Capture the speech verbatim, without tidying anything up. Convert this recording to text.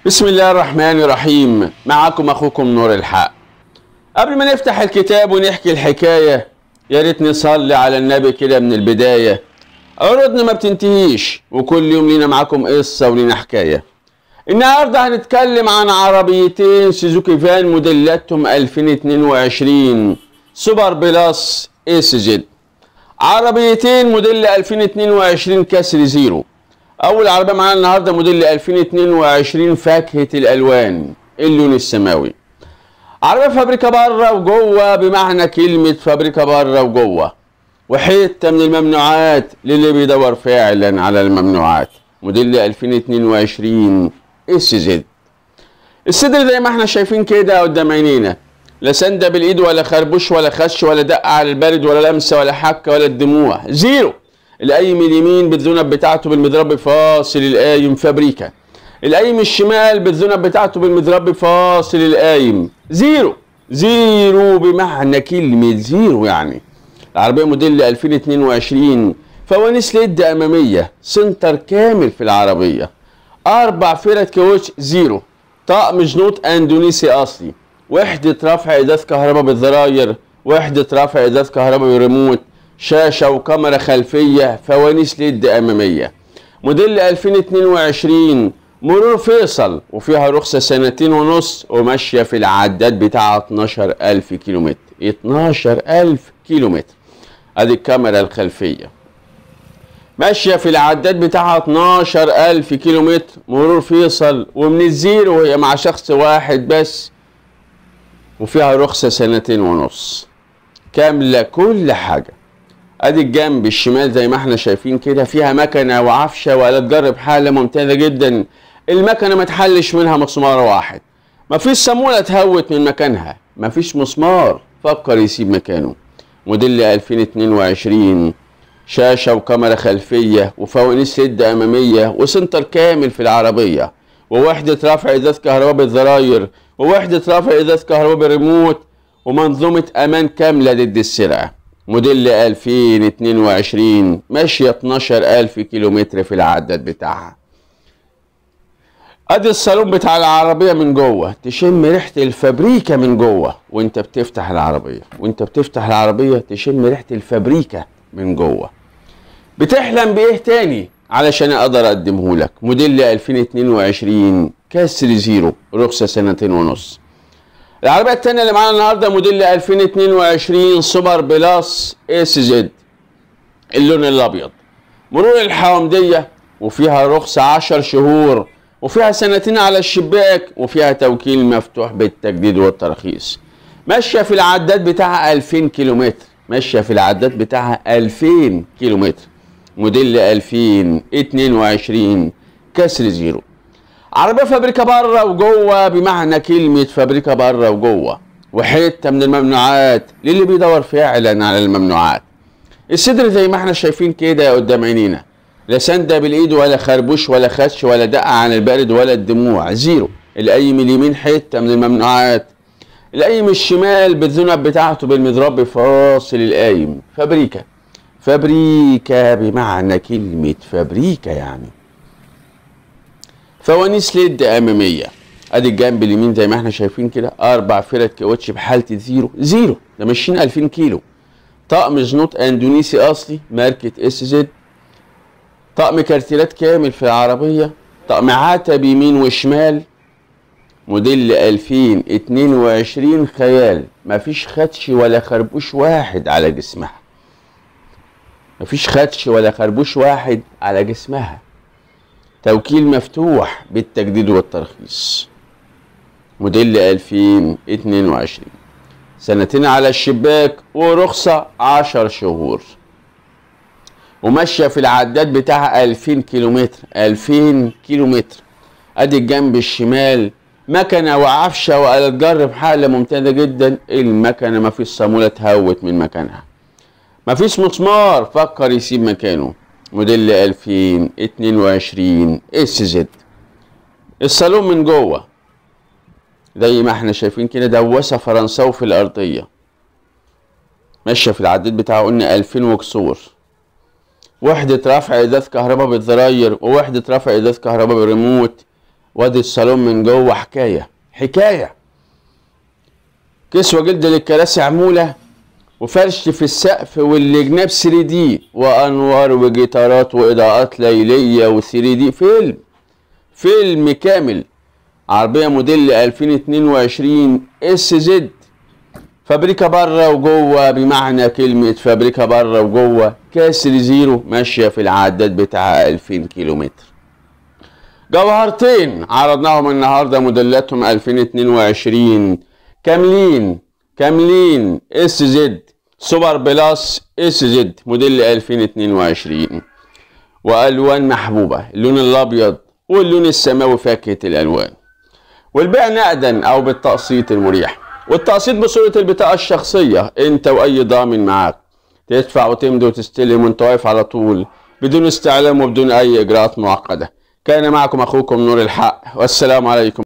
بسم الله الرحمن الرحيم. معكم اخوكم نور الحق. قبل ما نفتح الكتاب ونحكي الحكايه يا ريت نصلي على النبي كده من البدايه. عروضنا ما بتنتهيش وكل يوم لينا معاكم قصه ولينا حكايه. النهارده هنتكلم عن عربيتين سوزوكي فان موديلاتهم ألفين واتنين وعشرين سوبر بلس اس زد. عربيتين موديل ألفين واتنين وعشرين كسر زيرو. اول عربيه معانا النهارده موديل ألفين واتنين وعشرين فاكهه الالوان اللون السماوي. عربيه فابريكا بره وجوه، بمعنى كلمه فابريكا بره وجوه، وحته من الممنوعات للي بيدور فعلا على الممنوعات. موديل ألفين واتنين وعشرين اس زد. الصدر زي ما احنا شايفين كده قدام عينينا، لا سنده بالايد ولا خربوش ولا خش ولا دقه على البارد ولا لمسه ولا حكه ولا الدموع، زيرو. القايم اليمين بالذنب بتاعته بالمضرب فاصل القايم فابريكا. القايم الشمال بالذنب بتاعته بالمضرب فاصل القايم، زيرو. زيرو بمعنى كلمة زيرو يعني. العربية موديل ألفين واتنين وعشرين، فوانيس ليد أمامية، سنتر كامل في العربية، أربع فرد كاوتش زيرو، طقم جنوط أندونيسي أصلي، وحدة رفع إزاز كهرباء بالزراير، وحدة رفع إزاز كهرباء بالريموت، شاشة وكاميرا خلفية، فوانيس ليد أمامية. موديل ألفين واتنين وعشرين، مرور فيصل، وفيها رخصة سنتين ونص، وماشية في العداد بتاعها اتناشر ألف كيلومتر. اتناشر ألف كيلومتر. ادي الكاميرا الخلفية ماشية في العداد بتاعها اتناشر ألف كيلومتر، مرور فيصل، ومن الزيرو وهي مع شخص واحد بس، وفيها رخصة سنتين ونص، كاملة كل حاجة. ادي الجنب الشمال زي ما احنا شايفين كده، فيها مكنه وعفشه وآلات جر بحاله ممتازه جدا. المكنه ما تحلش منها مسمار واحد، مفيش صاموله تهوت من مكانها، مفيش مسمار فكر يسيب مكانه. موديل ألفين واتنين وعشرين، شاشه وكاميرا خلفيه وفوانيس ليد اماميه وسنتر كامل في العربيه، ووحده رفع ازاز كهرباء بالزراير، ووحده رفع ازاز كهرباء بالريموت، ومنظومه امان كامله ضد السرقه. موديل ألفين واتنين وعشرين، ماشية اتناشر ألف كيلومتر في العداد بتاعها. ادي الصالون بتاع العربية من جوه، تشم ريحة الفابريكا من جوه وانت بتفتح العربية، وانت بتفتح العربية تشم ريحة الفابريكا من جوه. بتحلم بايه تاني علشان اقدر اقدمه لك؟ موديل ألفين واتنين وعشرين كسر زيرو، رخصة سنتين ونص. العربية التانية اللي معانا النهارده موديل ألفين واتنين وعشرين سوبر بلس اس زد، اللون الابيض، مرور الحوامدية، وفيها رخصة عشر شهور، وفيها سنتين على الشباك، وفيها توكيل مفتوح بالتجديد والترخيص. ماشية في العداد بتاعها ألفين كيلومتر، ماشية في العداد بتاعها ألفين كيلومتر. موديل ألفين واتنين وعشرين كسر زيرو. عربية فابريكا بره وجوه، بمعنى كلمة فابريكا بره وجوه، وحتة من الممنوعات للي بيدور فعلا على الممنوعات. الصدر زي ما احنا شايفين كده قدام عينينا، لا سنده بالايد ولا خربوش ولا خدش ولا دقه عن البارد ولا الدموع، زيرو. القايم اليمين حتة من الممنوعات، القايم الشمال بالذنب بتاعته بالمضرب فاصل القايم، فابريكا. فابريكا بمعنى كلمة فابريكا يعني. فوانيس ليد اماميه. ادي الجنب اليمين زي ما احنا شايفين كده، اربع فرد كاوتش بحاله زيرو، زيرو، ده ماشيين ألفين كيلو. طقم جنوط اندونيسي اصلي ماركه اس زد، طقم كارتيلات كامل في العربيه، طقم عتب يمين وشمال. موديل ألفين واتنين وعشرين خيال، مفيش خدش ولا خربوش واحد على جسمها، مفيش خدش ولا خربوش واحد على جسمها، توكيل مفتوح بالتجديد والترخيص. موديل ألفين واتنين وعشرين، سنتين على الشباك ورخصة عشر شهور، وماشية في العداد بتاعها ألفين كيلومتر، ألفين كيلومتر. ادي الجنب الشمال، مكنة وعفشة وآلات جر بحالة ممتازة جدا. المكنة مفيش صامولة تهوت من مكانها، مفيش مسمار فكر يسيب مكانه. موديل ألفين واتنين وعشرين اس زد. الصالون من جوه زي ما احنا شايفين كده، دواسه فرنساوي في الارضيه، ماشيه في العداد بتاعه قلنا ألفين وكسور، وحده رفع ازاز كهرباء بالزراير، ووحده رفع ازاز كهرباء بالريموت، وادي الصالون من جوه حكايه حكايه. كسوه جلد للكراسي عموله، وفرش في السقف والجناب ثري دي، وانوار وجيتارات واضاءات ليليه وثري دي. فيلم فيلم كامل. عربيه موديل ألفين واتنين وعشرين اس زد، فابريكا بره وجوه، بمعنى كلمه فابريكا بره وجوه. كاسر زيرو، ماشيه في العداد بتاعها ألفين كيلومتر. جوهرتين عرضناهم النهارده، موديلاتهم ألفين واتنين وعشرين كاملين كاملين اس زد سوبر بلاس اس زد موديل ألفين واتنين وعشرين، والوان محبوبه، اللون الابيض واللون السماوي فاكهه الالوان. والبيع نقدا او بالتقسيط المريح، والتقسيط بصوره البطاقه الشخصيه، انت واي ضامن معاك، تدفع وتمضي وتستلم وانت واقف على طول بدون استعلام وبدون اي اجراءات معقده. كان معكم اخوكم نور الحق، والسلام عليكم.